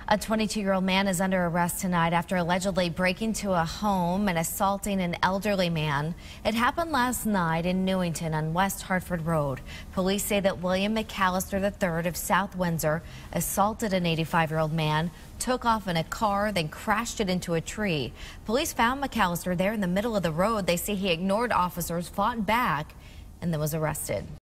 A 22-year-old man is under arrest tonight after allegedly breaking into a home and assaulting an elderly man. It happened last night in Newington on West Hartford Road. Police say that William McAllister III of South Windsor assaulted an 85-year-old man, took off in a car, then crashed it into a tree. Police found McAllister there in the middle of the road. They say he ignored officers, fought back, and then was arrested.